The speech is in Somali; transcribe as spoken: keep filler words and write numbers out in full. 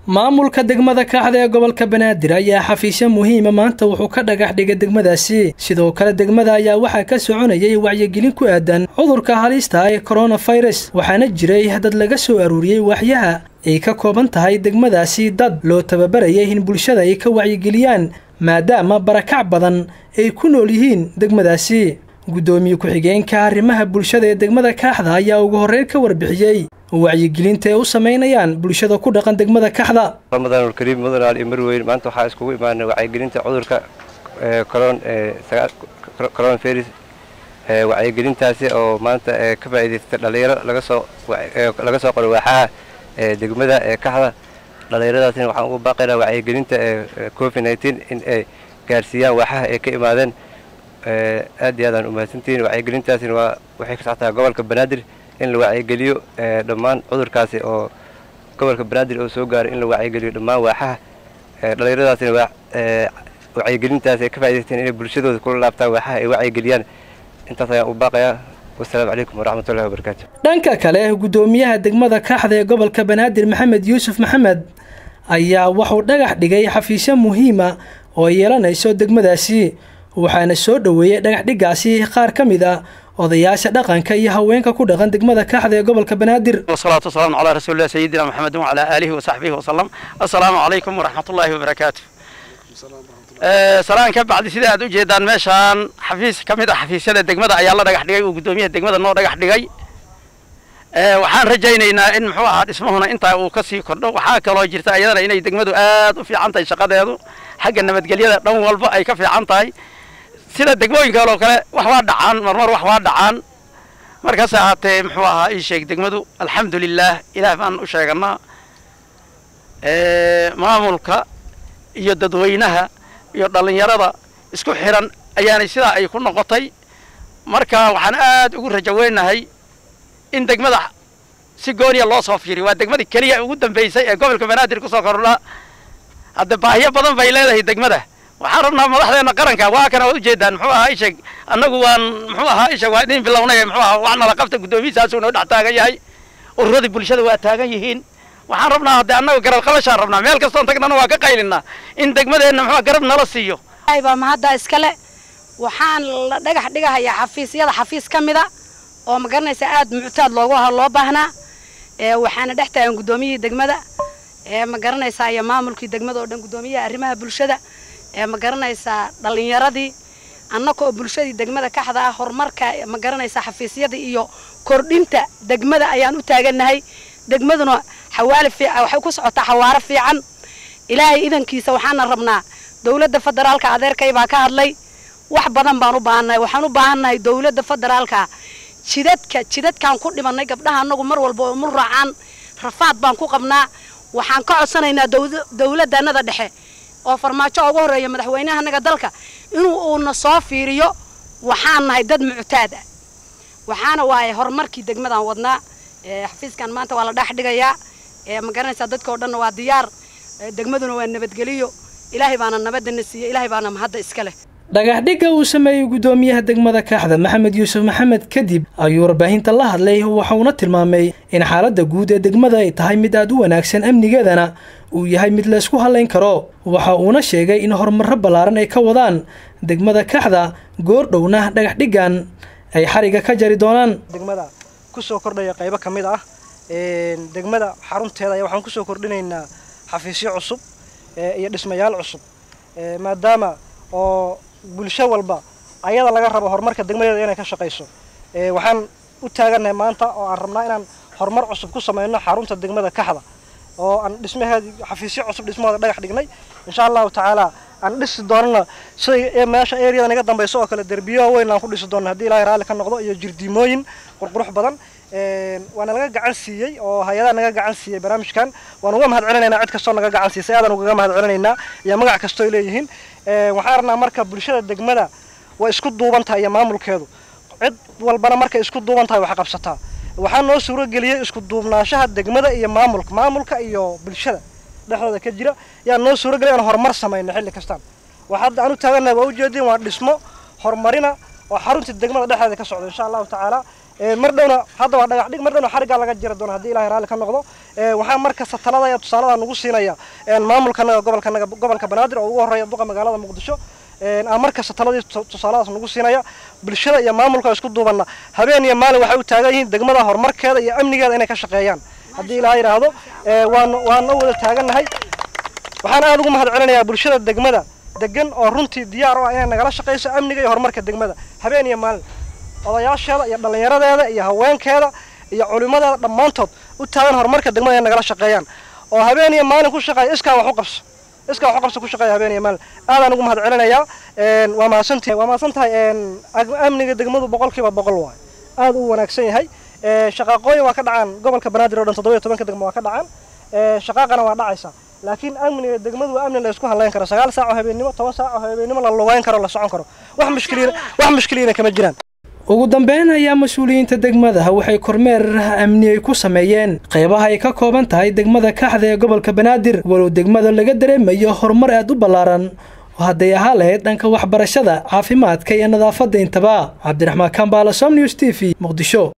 maamulka degmada Kaaxda ee gobolka Banaadir ayaa xafiisyo muhiim ah maanta wuxuu ka dhagax dhigay degmadaasi sidoo kale degmada ayaa waxa ka soconayay wacyigelin ku aadan cudurka halista ah ee coronavirus waxaana jiray dad laga soo aruuriyay waxyaha ay ka kooban tahay degmadaasi dad loo tababarayay in bulshada ay ka wacyigeliyaan maadaama barakac badan ay ku nool yihiin degmadaasi gudoomiye ku xigeenka arrimaha bulshada ee degmada Kaaxda ayaa ugu horeyn ka warbixiyay wacyigelinta ay u sameynayaan bulshada ku dhaqan degmada Kaaxda Ramadan Kariim Mudan Ali Marweyn maanta waxa iskugu imaanay wacyigelinta cudurka corona coronavirus wacyigelintaasi oo maanta ka faa'iideystay dhalinyaro laga soo laga soo qoray waaxaha degmada Kaaxda dhalinyaradaasina waxaan ugu baaqaynaa wacyigelinta covid nineteen in ay gaarsiiyaan waaxaha ay ka imaadeen aad iyo aad u mahadsantiin wacyigelintaasina waa waxay ka socotaa gobolka Banaadir in la wacyigeliyo dhammaan cudurkaasi oo gobolka Banaadir oo soo gaaray in la wacyigeliyo dhammaan waaxaha dhalinyaradaasina waa wacyigelintaasi ay ka faa'iideysteen in bulshadooda ku laabtaan waaxaha ay wacyigeliyaan intaas ayaan u baaqayaa والسلام عليكم ورحمة الله وبركاته. dhanka kale gudoomiyaha degmada Kaaxda ee gobolka Banaadir Maxamed Yuusuf Maxamed ayaa wuxuu dhagax dhigay xafiisyo muhiim ah oo yeelanayso degmadaasi waxaana soo dhaweeyay dhagax dhigaasi qaar kamid ah odayaasha dhaqanka iyo haweenka ku dhaqan degmada Kaaxda ee gobolka Banaadir. والصلاة والسلام على رسول الله سيدنا محمد وعلى آله وصحبه وسلم. السلام عليكم ورحمة الله وبركاته. سلام كبعد سيدة أدو جيدان ماشان حفيز كميدا حفيزيدا دegmada ayaa la dhagax dhigay oo gudoomiyaha degmada noo dhagax dhigay ee waxaan rajaynaynaa in muxuu ahaa dhismahuna inta uu ka sii kordho waxa kale oo jirta ayadana inay degmadu aad u fiican tahay shaqadeedu xagga nabadgelyada dhan walba ay ka fiican tahay sida degmooyinka oo kale wax waa dhacaan marmar wax waa dhacaan markaas ahaatee muxuu ahaa ii sheeg degmadu alxamdulillah ilaah baan u sheeganaa ee maamulka iyo dadweynaha iyo dhalinyarada isku xiran ayaanay sida ay ku noqotay marka waxaan aad ugu rajaweynahay in degmada si gooniya loo soo fiiriyo waa degmada kaliya ugu dambeysay ee gobolka Banaadir ku soo kordha hadda baahiyo badan bay leedahay degmada waxaan rabnaa madaxdeena qaranka waa kana u jeedaan muxuu ahaa ishag annagu waan muxuu ahaa ishag waa idin bilownay muxuu ahaa waxna la qabta gudoomiyahaas uu noo dhax taagan yahay ururada bulshada waa taagan yihiin waxaan rabnaa hadda annagu garab qalashaan rabnaa meel kasta oo tagnana waa ka qaylinaa in degmadeena muxuu garab nala siiyo ay ba ma hadda iskale waxaan la dhagax dhigayaa xafiisyada xafiis kamida oo ma garanaysa aad muctaad loogu loo baahnaa ee waxaana dhex taagan gudoomiyihii degmada ee ma garanaysa iyo maamulkii degmada oo dhan gudoomiyaha arrimaha bulshada ee ma garanaysa dhalinyaradii annagoo bulshadii degmada Kaaxda ah horumarka ma garanaysa xafiisyada iyo kordhinta degmada ayaan u taaganahay degmaduna xawaali fiican waxay ku socotaa xawaare fiican ilaahay idankiisa waxaan rabnaa dawladda federaalka adeerkay baa ka hadlay wax badan baan u baahanahay waxaan u baahanahay dawladda federaalka jidadka jidadkan ku dhimanay gabdhaha anagu mar walba oo mur raacaan rafaad baan ku qabnaa waxaan ka codsanaynaa dawladdanada dhexe oo farmaajo ugu horeeya madaxweynaha naga dalka inuu uu soo fiiriyo waxaan nahay dad muctaad ah waxaana waay horumarkii degmadan wadnaa xafiiskan maanta waa la dhax dhigayaa ee ma garanaysa dadka oo dhan waa diyaar degmaduna waa nabadgeliyo ilaahay baana nabadna siiyay ilaahay baana mahadda iska leh dhagax dhiga uu sameeyay gudoomiyaha degmada Kaaxda Maxamed Yuusuf Maxamed kadib ayuu warbaahinta la hadlay waxaana tilmaamay in xaaladda guud ee degmada ay tahay mid aad u wanaagsan amnigeedana uu yahay mid la isku haleyn karo waxa uuna sheegay in horumar balaaran ay ka wadaan degmada Kaaxda goor dhowna dhagax dhigan ay xariga ka jari doonaan degmada ku soo kordhaya qayb ka mid ah ee degmada xarunteeda ayaa waxaan ku soo kordhinaynaa xafiisyo cusub iyo dhismayaal cusub ee maadaama oo bulsho walba ayada laga rabo horumarka degmadeeda inay ka shaqeyso ee waxaan u taaganahay maanta oo aan rabnaa inaan horumar cusub ku sameeyno xarunta degmada Kaaxda oo aan dhismaheedii xafiisyo cusub dhismahooda dhagax dhignay insha Allah ta'ala aan dhisi doonno sida meesha area naga dambayso oo kale darbiyo weyn aan ku dhisi doonno hadii Ilaahay raali ka noqdo iyo jirdiimooyin qurqurux badan ee waana laga gacan siiyay oo hay'adaha naga gacan siiyay barnaamijkan waan uga mahad celinaynaa cid kastoo naga gacan siisay aadan uga mahad celinaynaa iyo magac kastoo ay leeyihiin ee waxaan rabnaa marka bulshada degmada way isku duuban tahay iyo maamulkeedu cid walbana marka isku duuban tahay wax qabsataa waxaan noo suuro geliyay isku duubnaanshaha degmada iyo maamulka maamulka iyo bulshada dhexdooda ka jira yaa noo suuro geliyay horumar sameeyno xilli kastaan waxa aan u taaganahay waa u jeedin waa dhismo horumarina oo xarunta degmada dhexdeeda ka socdo insha Allah ta'ala ee mar dhowna hadda waa dhagax dhig mar dhowna xariga laga jira doona hadii Ilaahay raali ka noqdo waxaan markasta talada iyo tusaalada nagu siinaya maamulkanaga gobolkanaga gobolka banaadir oo ugu horeeya duqa magaalada muqdisho aan markasta taladii tusaaladaas nagu siinaya bulshada iyo maamulka isku duubana habeen iyo maalin waxay u taagan yihiin degmada horumarkeeda iyo amnigeeda inay ka shaqeeyaan haddii ilaahay yiraahdo waan waan wada taaganahay waxaan aad ugu mahad celinayaa bulshada degmada degan oo runtii diyaar u ah inay nagala shaqeyso amniga iyo horumarka degmada habeen iyo maalin odayaasheeda iyo dhalinyaradeeda iyo haweenkeeda iyo culimadeeda dhammaantood u taagan horumarka degmada inay nagala shaqeeyaan oo habeen iyo maalin ku shaqeeya iskaa wax u qabso iskaa wax u qabso ku shaqeeya habeen iyo maalin aadaan ugu mahad celinayaa waa mahadsantahay waa mahadsantahay amniga degmadu boqolkiiba boqol waay aad u wanaagsan yahay shaqaaqooyin waa ka dhacaan gobolka banaadir oo dhan toddoba iyo tobanka degmo waa ka dhacaan shaqaaqana waa dhacaysa laakiin amniga degmadu waa amni la isku halayn karo sagaal saac oo habeenimo toban saac oo habeenimo la lugayn karo la socon karo wax mushkiliina wax mushkiliina kama jiraan ugu dambeyn ayaa mas-uuliyiinta degmadaha waxay kormeer amni ay ku sameeyeen qaybaha ay ka kooban tahay degmada Kaxda ee gobolka Banaadir walow degmada laga dareemayo horumar aad u ballaaran oo hadday ahaa lahayd dhanka waxbarashada caafimaadka iyo nadaafadda intaba Cabdiraxmaan Kambaala Som News T V Muqdisho.